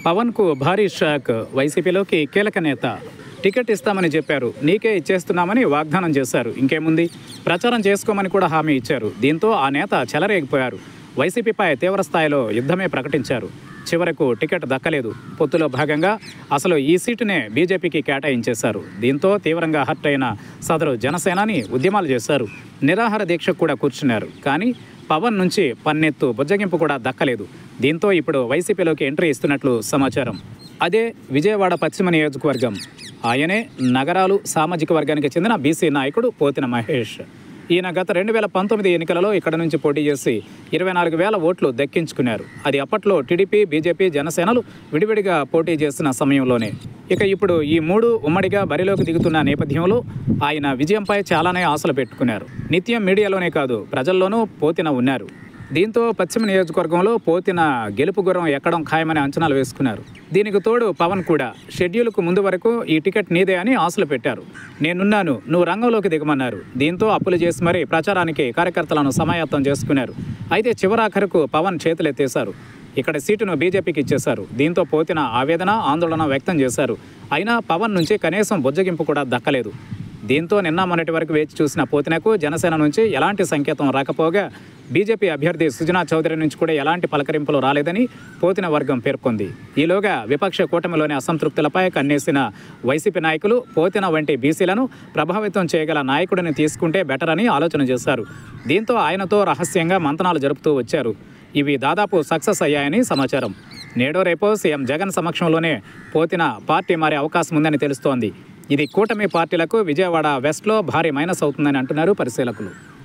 పవన్కు భారీ షాక్. వైసీపీలోకి కీలక నేత. టికెట్ ఇస్తామని చెప్పారు, నీకే ఇచ్చేస్తున్నామని వాగ్దానం చేశారు. ఇంకేముంది, ప్రచారం చేసుకోమని కూడా హామీ ఇచ్చారు. దీంతో ఆ నేత చెలరేగిపోయారు. వైసీపీపై తీవ్ర స్థాయిలో యుద్ధమే ప్రకటించారు. చివరకు టికెట్ దక్కలేదు. పొత్తులో భాగంగా అసలు ఈ సీటునే బీజేపీకి కేటాయించేశారు. దీంతో తీవ్రంగా హర్ట్ అయిన సదరు జనసేనాని ఉద్యమాలు చేశారు. నిరాహార దీక్ష కూడా కూర్చున్నారు. కానీ పవన్ నుంచి పన్నెత్తు బుజ్జగింపు కూడా దక్కలేదు. దీంతో ఇప్పుడు వైసీపీలోకి ఎంట్రీ ఇస్తున్నట్లు సమాచారం. అదే విజయవాడ పశ్చిమ నియోజకవర్గం. ఆయనే నగరాలు సామాజిక వర్గానికి చెందిన బీసీ నాయకుడు పోతిన మహేష్. ఈయన గత 2019 ఎన్నికలలో ఇక్కడ నుంచి పోటీ చేసి 24,000 ఓట్లు దక్కించుకున్నారు. అది అప్పట్లో టీడీపీ, బీజేపీ, జనసేనలు విడివిడిగా పోటీ చేసిన సమయంలోనే. ఇక ఇప్పుడు ఈ మూడు ఉమ్మడిగా బరిలోకి దిగుతున్న నేపథ్యంలో ఆయన విజయంపై చాలానే ఆశలు పెట్టుకున్నారు. నిత్యం మీడియాలోనే కాదు, ప్రజల్లోనూ పోతిన ఉన్నారు. దీంతో పశ్చిమ నియోజకవర్గంలో పోతిన గెలుపు గుర్రం ఎక్కడం ఖాయమని అంచనాలు వేసుకున్నారు. దీనికి తోడు పవన్ కూడా షెడ్యూల్కు ముందు వరకు ఈ టికెట్ నీదే అని ఆశలు పెట్టారు. నేనున్నాను, నువ్వు రంగంలోకి దిగమన్నారు. దీంతో అప్పులు చేసి మరీ ప్రచారానికి కార్యకర్తలను సమాయత్తం చేసుకున్నారు. అయితే చివరాఖరకు పవన్ చేతులెత్తేశారు. ఇక్కడ సీటును బీజేపీకి ఇచ్చేశారు. దీంతో పోతిన ఆవేదన, ఆందోళన వ్యక్తం చేశారు. అయినా పవన్ నుంచి కనీసం బుజ్జగింపు కూడా దక్కలేదు. దీంతో నిన్న మొన్నటి వరకు వేచి చూసిన పోతినకు జనసేన నుంచి ఎలాంటి సంకేతం రాకపోగా బీజేపీ అభ్యర్థి సుజనా చౌదరి నుంచి కూడా ఎలాంటి పలకరింపులు రాలేదని పోతిన వర్గం పేర్కొంది. ఈలోగా విపక్ష కూటమిలోని అసంతృప్తులపై కన్నేసిన వైసీపీ నాయకులు పోతిన వంటి బీసీలను ప్రభావితం చేయగల నాయకుడిని తీసుకుంటే బెటర్ అని ఆలోచన చేశారు. దీంతో ఆయనతో రహస్యంగా మంతనాలు జరుపుతూ వచ్చారు. ఇవి దాదాపు సక్సెస్ అయ్యాయని సమాచారం. నేడో రేపో సీఎం జగన్ సమక్షంలోనే పోతిన పార్టీ మారే అవకాశం ఉందని తెలుస్తోంది. ఇది కూటమి పార్టీలకు విజయవాడ వెస్ట్లో భారీ మైనస్ అవుతుందని అంటున్నారు పరిశీలకులు.